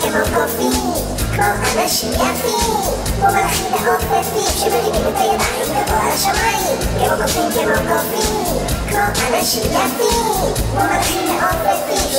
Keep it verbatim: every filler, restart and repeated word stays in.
כמו קופים, כמו אנשים יפים, כמו מלאכים מעופפים שמרימים את הידיים גבוה לשמיים, כמו קופים, כמו קופים, כמו אנשים יפים, כמו מלאכים מעופפים